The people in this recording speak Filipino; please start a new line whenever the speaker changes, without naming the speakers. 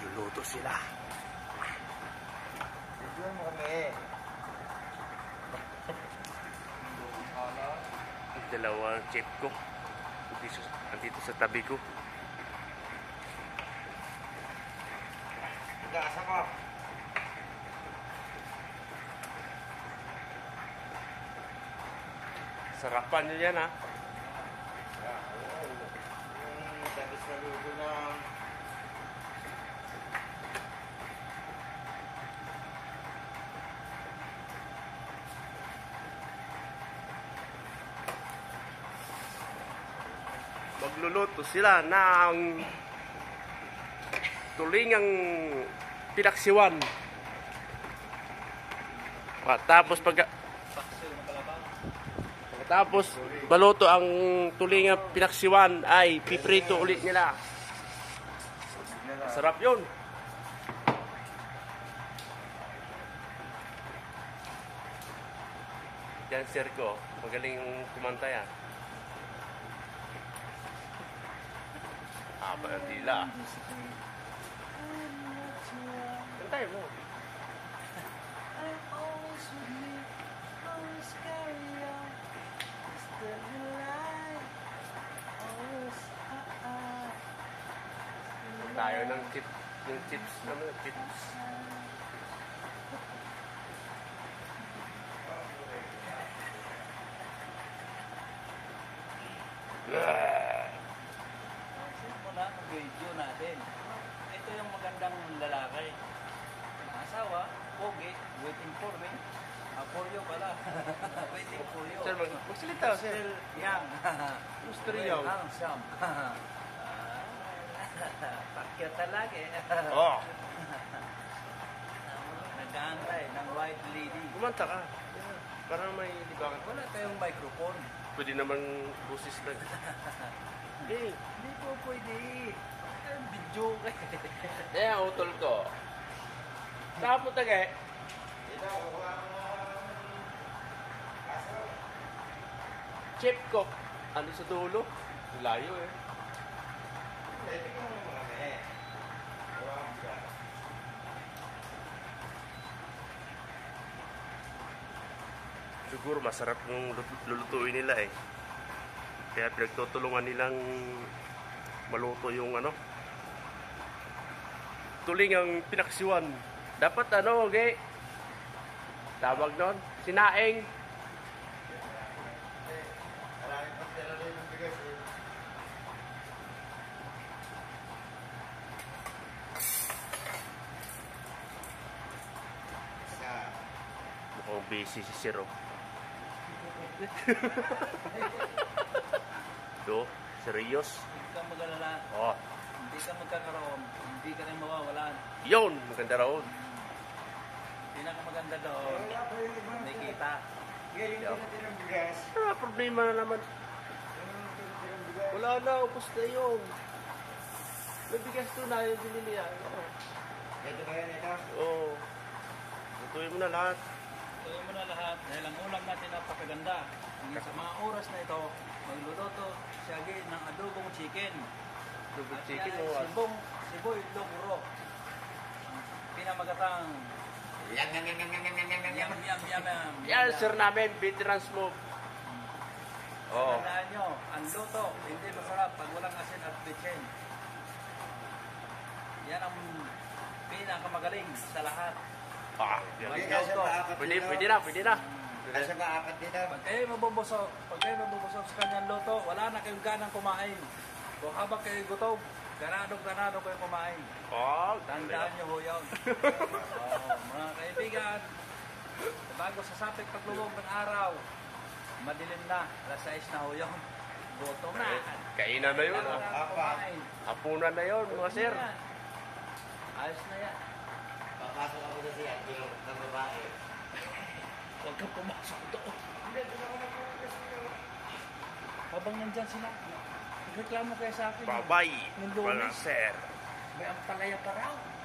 Nagluluto sila.
Bigyan mo kami.
Dalawang chef ko. Andito sa tabi ko.
Gasa ko.
Sarapan nyo yan, ha?
Tapos na luto na.
Magluluto sila ng tulingang pinaksiwan. Pagkatapos baluto ang tulingang pinaksiwan ay piprito ulit nila. Sarap yun. Dancer ko, magaling kumanta yan. Haba ng dila. Kantay mo. Tayo ng chips, ano, chips.
Muna ang video natin. Ito yung magandang lalaki. Asawa, pogi, waiting for me. For you pala. Waiting for you.
Sir, magsalita, sir.
Still young.
Still young.
Handsome. Pakya talaga eh.
Oh.
Nag-aantay ng white lady.
Kumanta ka. Para may libangan.
Wala tayong microphone.
Pwede naman busis lang. Hindi.
Hindi po pwede. Ang video kayo.
Eh, utol ko. Saan po tagay? Chip ko. Ano sa dulo? Layo eh. Siguro masarap yung lulutuin nila eh. Kaya pinagtutulungan nilang maluto yung ano, tulingang pinaksiwan. Dapat ano, okay? Tawag nun, sinaing.
Maraming pagdala rin ng bigas eh.
Mukhang busy si Siro. Do, serious?
Hindi ka mag-alala.
Oh,
Hindi ka magkakaroon. Hindi ka rin mawawalan.
yun, maganda raw.
Pinakamaganda doon. May kita.
Galing ko natin ng bigas.
Problema na naman. Wala na, upos na yun. Nabigas to na yung binili yan.
Ito kaya nito?
Oo. Lutuin mo na lahat.
Tuloy mo na lahat dahil ang ulam natin napakaganda. Sa mga oras na ito, magluluto siya ng adobong chicken.
Double
At
chicken
yan
o
ay siboy logro. Pinamagatang
Yan.
yam.
yan, sir namin, veterans move. Oo.
Tandaan nyo, ang luto, hindi masarap pag walang asin at bitsin. Yan ang pinakamagaling sa lahat.
Ah, yan.
Hindi kasi maakat
Pwede,
dito.
pwede na.
Kasi maakat dito.
Pag kayo mabubusog sa kanyang luto, wala na kayong ganang kumain. Kung habang kayo gutom, ganado kayo kumain.
Oh,
Tandaan nyo ho yun. Mga kaibigan, bago sa sapit paglubog ng araw, madilim na, alas 6 na ho yun. Gutom na.
Kainan na yun.
Wala na kumain.
Hapunan na yun, mga sir.
Yan. Ayos na yan.
Papasok ako na siya, ng babae.
Huwag kang pumasok doon. Habang nandyan sila, reklamo kayo sa akin.
Bye-bye,
Nung
mga
Lunes,
sir.
may ampalaya pa raw.